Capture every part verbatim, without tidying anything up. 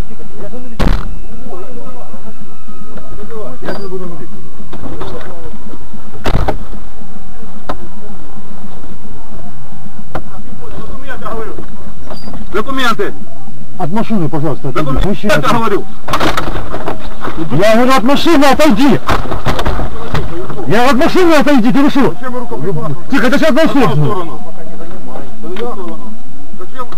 Я не буду налить. Документы, говорю. Документы. От машины, пожалуйста, отойди. Документы, Мужчина, я говорю. Я говорю, от машины отойди. Я от машины отойди, ты решил? Тихо, это сейчас на сторону. Зачем?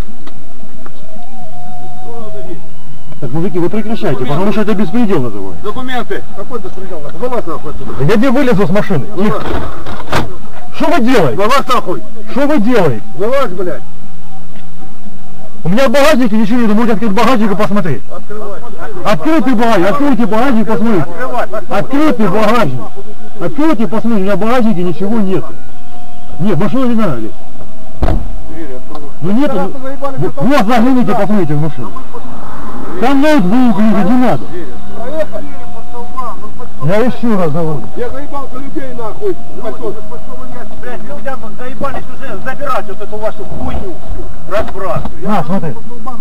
Так, мужики, вы прекращайте, Документы. потому что это беспредел называется. Документы. Какой беспредел? Вылазь нахуй отсюда. Я не вылезу с машины. Вылазь. Что вы делаете? Вылазь нахуй. Что вы делаете? Вылазь, блядь. У меня в багажнике ничего нет, можете открыть багажник и посмотреть. Открывай. Открытый багажник, откройте багажник и посмотрите. Открытый багажник. Откройте и посмотрите, у меня в багажнике ничего нет. Нет, машину не надо лезть. Ну нет, ну, вот загляните, посмотрите в машину. Там ноутбук лежит, не надо. Я еще раз говорю. Я заебался людей нахуй. Блядь, людям заебались уже забирать вот эту вашу хуйню всю. Разбрасывать. На, смотри.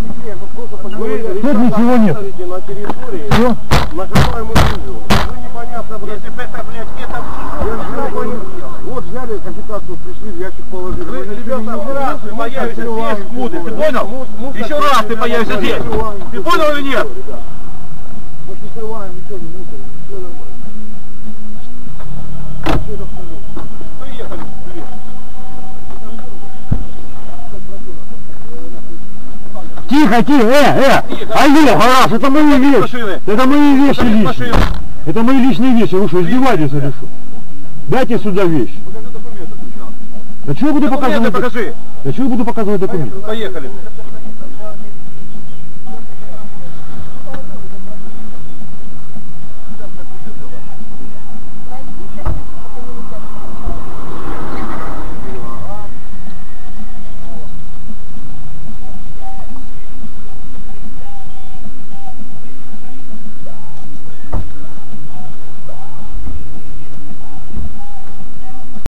Тут ничего нет. На территории. Все? Нажимаем видео. Вы непонятно, блядь. Если бы это, блядь, где-то... Вот взяли агитацию, пришли, в ящик положили. Ребята, раз ты появишься здесь, куды, ты понял? Еще раз ты появишься здесь. Ты понял или нет? Мы же не срываем ничего, не мусорим, ничего нормально. Поехали, блин. Тихо, тихо, э, э! Алло, гараж, это мои вещи. Это мои вещи личные. Это мои личные вещи. Вы что, издеваетесь или что? Дайте сюда вещи. Покажи документы сначала. Да что я буду показывать? Покажи. Да что я буду показывать документы? Поехали.